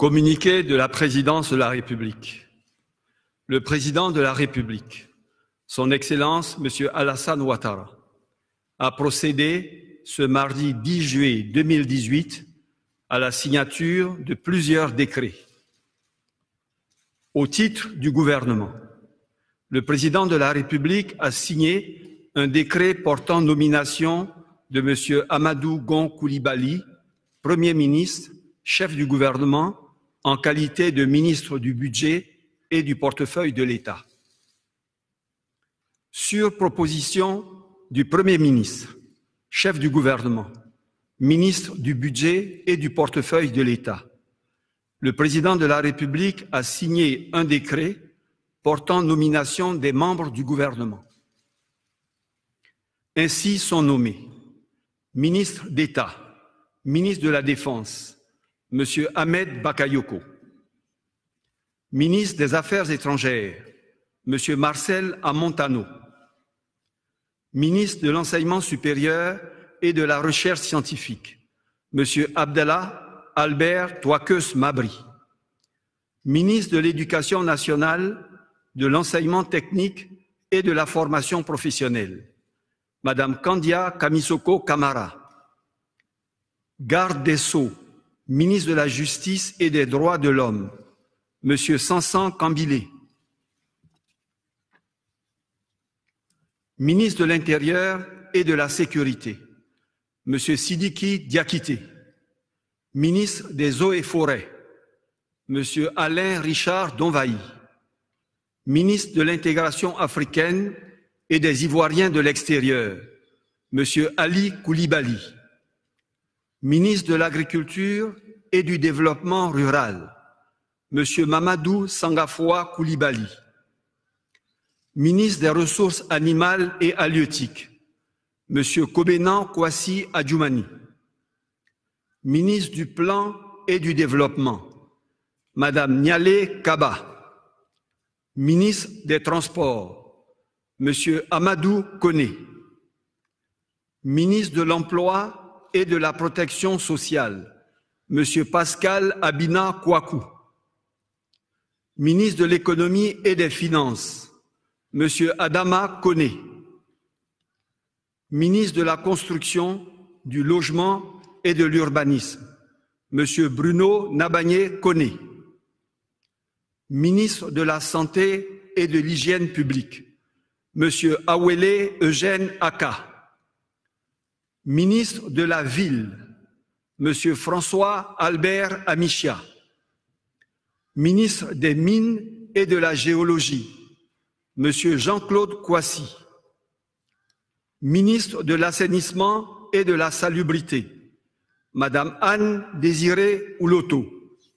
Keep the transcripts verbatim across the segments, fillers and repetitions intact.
Communiqué de la Présidence de la République. Le Président de la République, Son Excellence M. Alassane Ouattara, a procédé ce mardi dix juillet deux mille dix-huit à la signature de plusieurs décrets. Au titre du gouvernement, le Président de la République a signé un décret portant nomination de M. Amadou Gon Coulibaly, Premier ministre, chef du gouvernement, en qualité de ministre du Budget et du portefeuille de l'État. Sur proposition du Premier ministre, chef du gouvernement, ministre du Budget et du portefeuille de l'État, le Président de la République a signé un décret portant nomination des membres du gouvernement. Ainsi sont nommés ministre d'État, ministre de la Défense, M. Ahmed Bakayoko, ministre des Affaires étrangères, M. Marcel Amontano, ministre de l'Enseignement supérieur et de la Recherche scientifique, M. Abdallah Albert Touakeus Mabri, ministre de l'Éducation nationale, de l'Enseignement technique et de la formation professionnelle, Mme Kandia Kamisoko Kamara, garde des Sceaux, ministre de la Justice et des Droits de l'Homme, M. Sansan Kambilé, ministre de l'Intérieur et de la Sécurité, M. Sidiki Diakité, ministre des Eaux et Forêts, M. Alain Richard Donvaï, ministre de l'Intégration africaine et des Ivoiriens de l'extérieur, M. Ali Koulibaly, ministre de l'Agriculture et du Développement rural, M. Mamadou Sangafoua Koulibaly, ministre des Ressources animales et halieutiques, M. Kobenan Kwasi Adjoumani, ministre du Plan et du Développement, Mme Nialé Kaba, ministre des Transports, M. Amadou Koné, ministre de l'Emploi et de la Protection sociale, M. Pascal Abina Kouakou, ministre de l'Économie et des Finances, M. Adama Koné, ministre de la Construction, du Logement et de l'Urbanisme, M. Bruno Nabagné Koné, ministre de la Santé et de l'Hygiène publique, M. Awele Eugène Aka, ministre de la Ville, M. François Albert Amichia, ministre des Mines et de la Géologie, M. Jean-Claude Kouassi, ministre de l'Assainissement et de la Salubrité, Mme Anne Désirée Ouloto,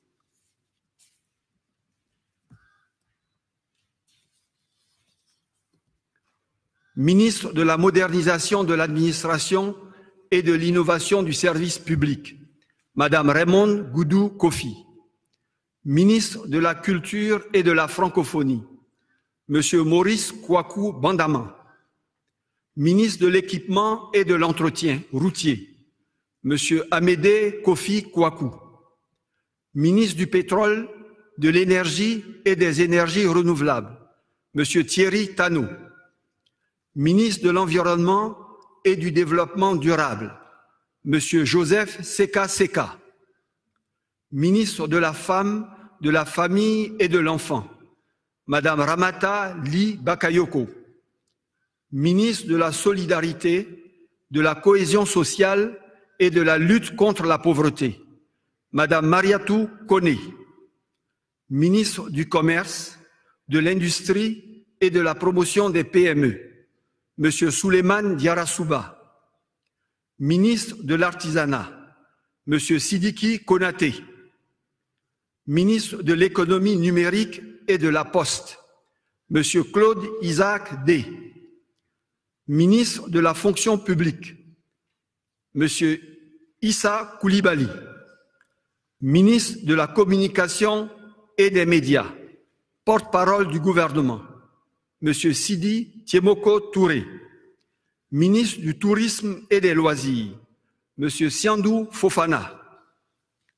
ministre de la Modernisation de l'Administration et de l'innovation du service public, Mme Raymonde Goudou Kofi, ministre de la Culture et de la Francophonie, M. Maurice Kouakou Bandama, ministre de l'Équipement et de l'Entretien routier, M. Amédé Kofi Kouakou, ministre du Pétrole, de l'Énergie et des Énergies renouvelables, M. Thierry Tano, ministre de l'Environnement et du Développement durable, M. Joseph Seka Seka, ministre de la Femme, de la Famille et de l'Enfant, Mme Ramata Li Bakayoko, ministre de la Solidarité, de la Cohésion sociale et de la lutte contre la pauvreté, Mme Mariatou Koné, ministre du Commerce, de l'Industrie et de la promotion des P M E, M. Souleymane Diarra-Souba, ministre de l'Artisanat, M. Sidiki Konaté, ministre de l'Économie numérique et de la Poste, M. Claude Isaac Day, ministre de la Fonction publique, M. Issa Koulibaly, ministre de la Communication et des Médias, porte-parole du gouvernement, M. Sidi Tiemoko Touré, ministre du Tourisme et des Loisirs, M. Siandou Fofana,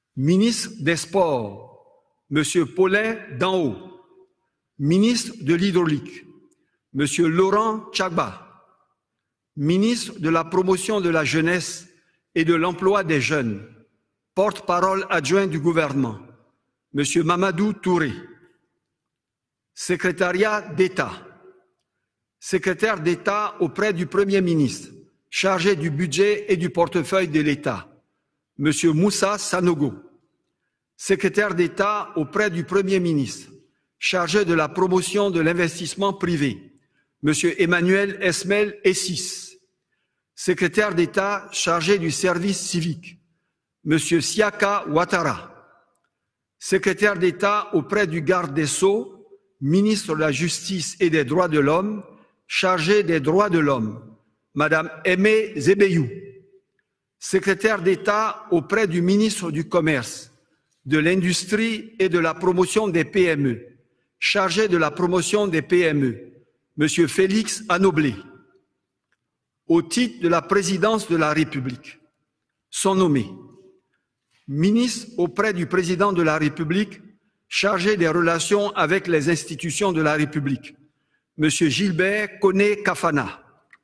Ministre des Sports, M. Paulin Danhaut. Ministre de l'Hydraulique, M. Laurent Tchagba. Ministre de la Promotion de la Jeunesse et de l'Emploi des Jeunes, porte-parole adjoint du gouvernement, M. Mamadou Touré. Secrétariat d'État. Secrétaire d'État auprès du Premier ministre, chargé du budget et du portefeuille de l'État, M. Moussa Sanogo. Secrétaire d'État auprès du Premier ministre, chargé de la promotion de l'investissement privé, M. Emmanuel Esmel Essis. Secrétaire d'État chargé du service civique, M. Siaka Ouattara. Secrétaire d'État auprès du garde des Sceaux, ministre de la Justice et des Droits de l'Homme, chargé des Droits de l'Homme, Madame Aimée Zébeyou. Secrétaire d'État auprès du ministre du Commerce, de l'Industrie et de la Promotion des P M E, chargé de la promotion des P M E, M. Félix Anoblé. Au titre de la présidence de la République, sont nommés ministre auprès du président de la République, chargé des relations avec les institutions de la République, M. Gilbert Koné Kafana.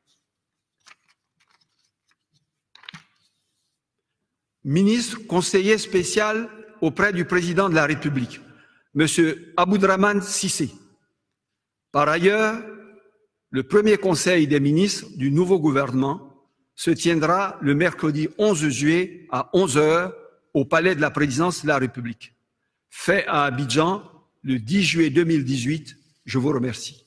Ministre conseiller spécial auprès du président de la République, M. Aboudraman Sissé. Par ailleurs, le premier conseil des ministres du nouveau gouvernement se tiendra le mercredi onze juillet à onze heures au Palais de la Présidence de la République. Fait à Abidjan le dix juillet deux mille dix-huit. Je vous remercie.